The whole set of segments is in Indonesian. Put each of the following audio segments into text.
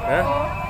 Hah?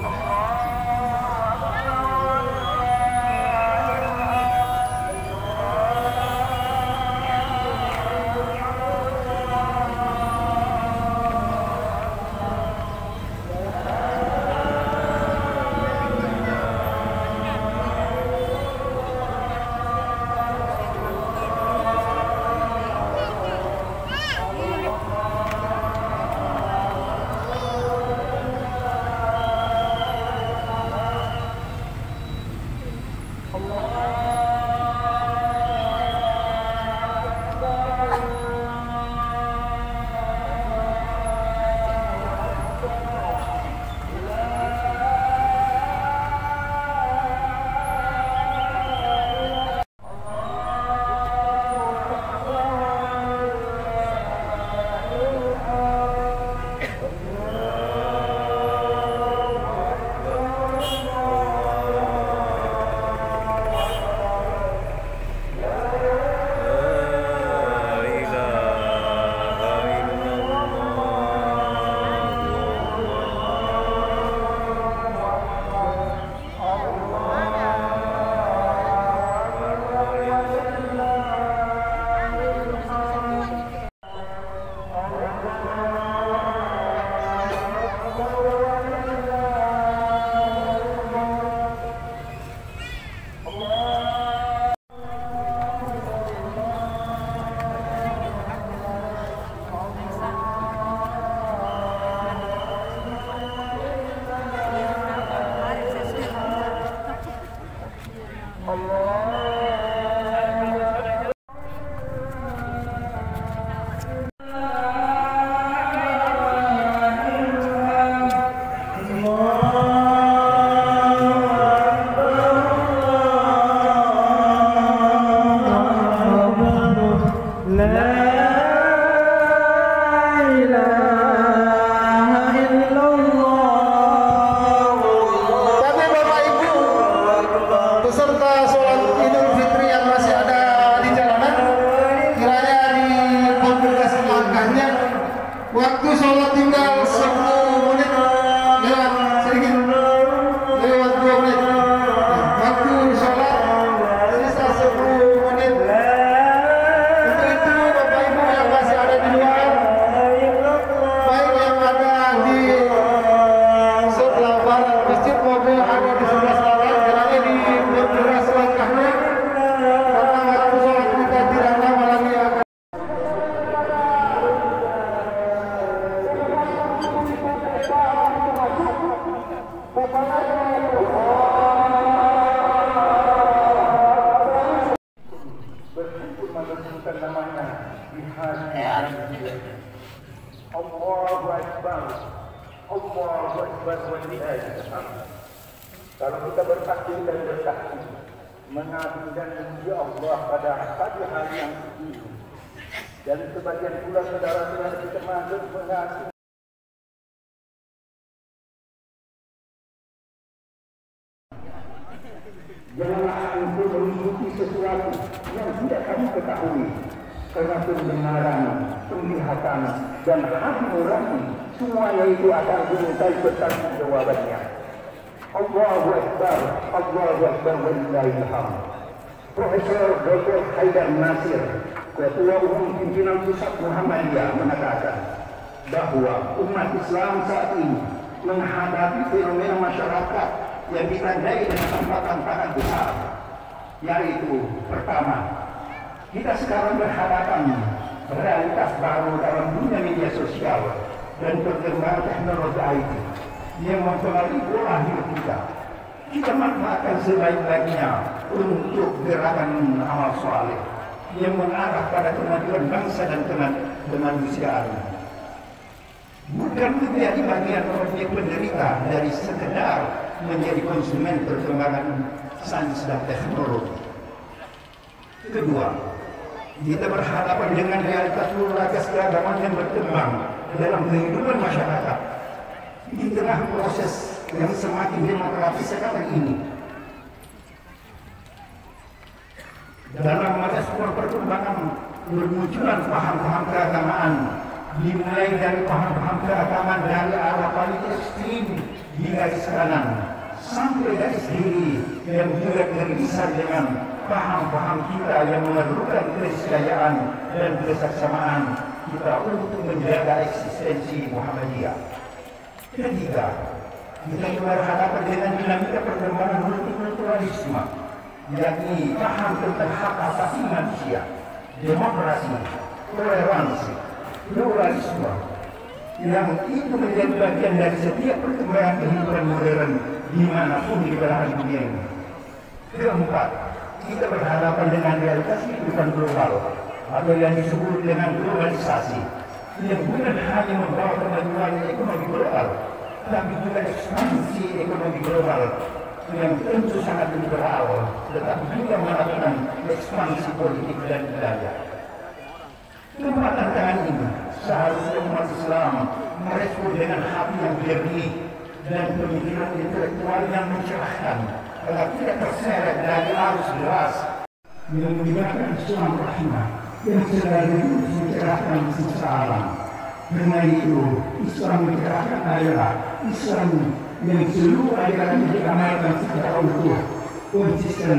Waktu sholat tinggal 10 menit lewat sedikit, lewat 2 menit. Waktu sholat sisa 10 menit. Untuk itu Bapak Ibu yang masih ada di luar, baik yang ada di sebelah barat masjid maupun ada di sebelah selatan, kiranya diperjelas langkahnya karena waktu sholat kita tidak lama lagi akan. Bersyukur menentukan namanya di hati dan dia. Allahu Akbar, Allahu Akbar walillahil hamd. Kalau kita bertakbir dan bersaksi mengabdi dan memuji Allah pada pagi hari yang suci, dan sebagian pula saudara-saudara kita masuk mengaku janganlah untuk mengikuti sesuatu yang tidak kamu ketahui, karena pendengaran, penglihatan, dan hati nurani semuanya itu akan dimintai bertanggung jawabannya. Allahu Akbar, Allahu Akbar walillahil hamd. Profesor Dr. Haidar Nasir, Ketua Umum Pimpinan Pusat Muhammadiyah, mengatakan bahwa umat Islam saat ini menghadapi fenomena masyarakat yang ditandai dengan 4 tantangan besar, yaitu pertama, kita sekarang berhadapan realitas baru dalam dunia media sosial dan perkembangan teknologi IT yang mempengaruhi pola hidup kita. Kita manfaatkan sebaik-baiknya untuk gerakan amal soleh yang mengarah pada kemajuan bangsa dan kemanusiaan. Bukan menjadi bagian objek penderita dari sekedar menjadi konsumen perkembangan sains dan teknologi. Kedua, kita berhadapan dengan realitas pluralitas keagamaan yang berkembang dalam kehidupan masyarakat. Di tengah proses yang semakin demokratis sekarang ini, dalam merespon perkembangan bermunculan paham-paham keagamaan, dimulai dari paham-paham keagamaan dari arah paling ekstrim garis kanan sampai garis kiri yang juga terpisah dengan paham-paham kita yang memerlukan kesejahteraan dan kebersamaan kita untuk menjaga eksistensi Muhammadiyah. Ketiga, kita berhadapan dengan dinamika perkembangan multikulturalisme, yakni paham tentang hak asasi manusia, demokrasi, toleransi, pluralisme, yang itu menjadi bagian dari setiap perkembangan kehidupan modern dimanapun di belahan dunia ini. Keempat, kita berhadapan dengan realitas kehidupan global atau yang disebut dengan globalisasi, yang bukan hanya membawa kemajuan ekonomi global, tapi juga ekspansi ekonomi global yang tentu sangat liberal, tetapi juga melakukan ekspansi politik dan budaya. Keempat tantangan ini seharusnya umat Islam merespon dengan hati yang jernih dan pemikiran intelektual yang mencerahkan, agar tidak terseret dari arus deras yang menyebabkan Islam rahimah yang sekaligus mencerahkan sisa alam. Karena itu, Islam mencerahkan adalah Islam yang seluruh ajaran diamalkan secara utuh, konsisten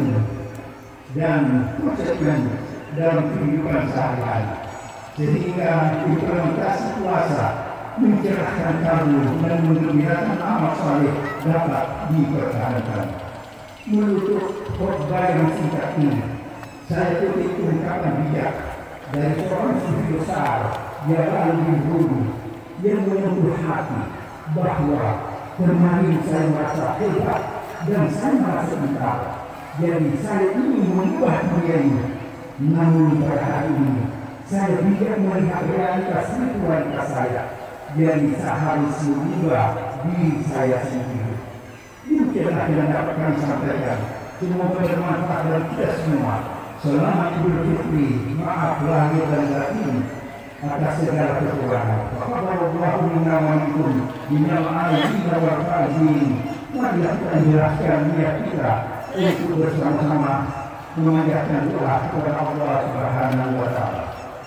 dan konsekuen dalam kehidupan sehari-hari. Sehingga implementasi puasa mencerahkan kamu dan menggembirakan amal saleh dapat dipertahankan. Menutup khotbah yang singkat ini, saya kutip ungkapan bijak dari seorang sufi besar yang lebih dulu yang menyentuh hati bahwa kemarin saya merasa hebat dan saya merasa pintar, jadi saya ingin mengubah dunia ini. Namun pada hari ini saya tidak melihat realitas spiritualitas saya, jadi saya harus mengubah diri saya sendiri. Demikianlah yang dapat kami sampaikan. Semoga bermanfaat bagi kita semua. Selamat Idul Fitri, maaf lahir dan batin atas segala kekurangan. Taqabbalallahu minna wa minkum minal aidin wal faizin. Marilah kita menyerahkan niat kita untuk bersama-sama memanjatkan doa kepada Allah Subhanahu wa taala.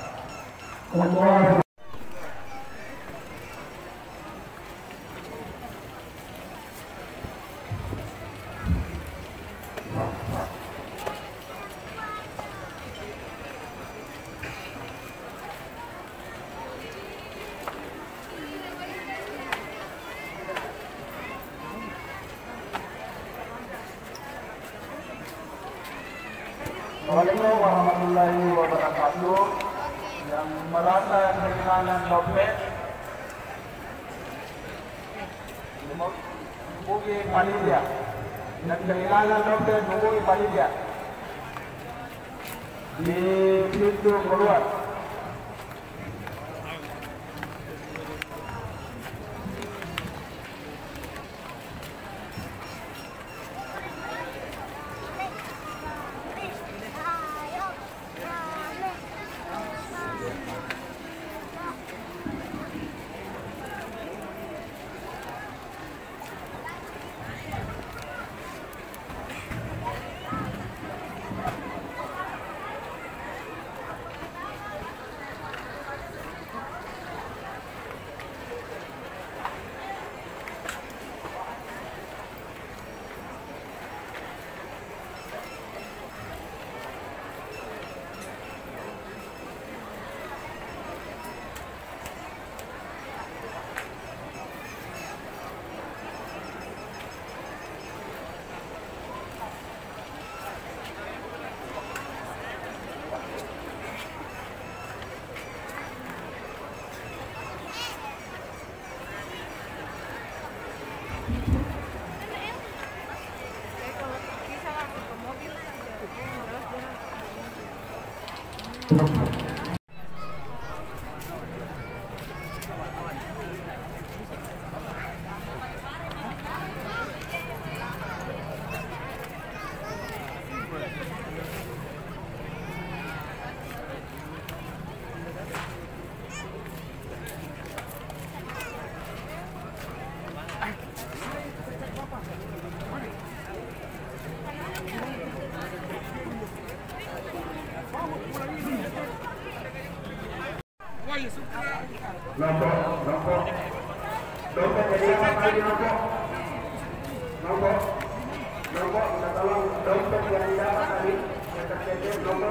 Allah Waalaikumsalam warahmatullahi wabarakatuh. Yang merasa kehilangan dompet, hubungi panitia. Yang kehilangan dompet, hubungi panitia di pintu keluar. Lompok, dompet jadi apa lagi lompok? Nopo, minta tolong dompet yang dapat tadi yang tercecer, Nopo.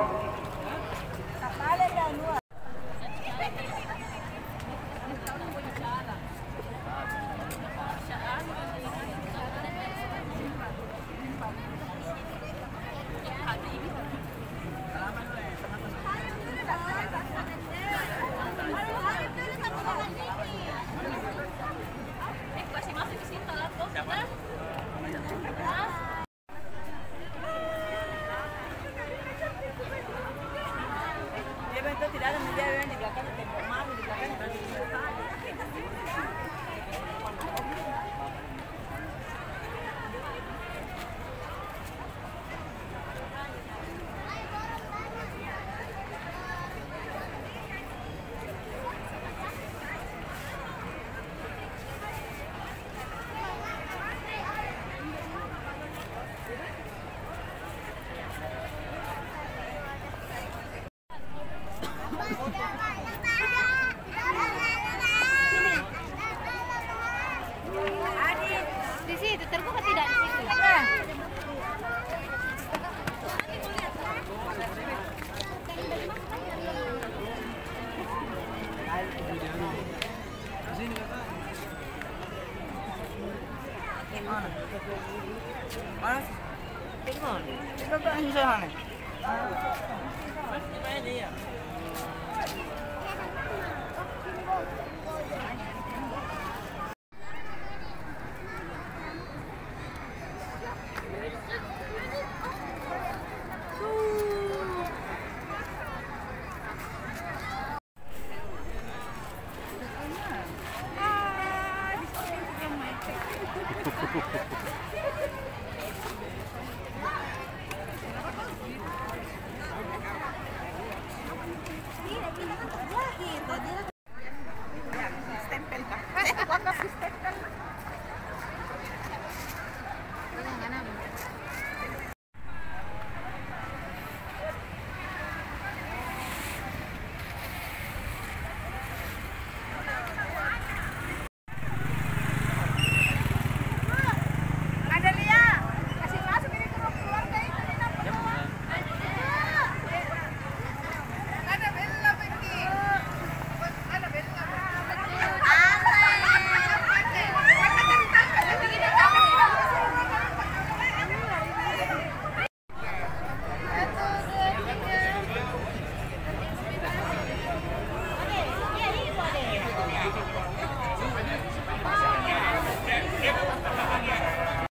Tidak ada media yang di belakang tembok malu di belakang berarti di situ terbuka tidak di situ. Ah, di sini yang main.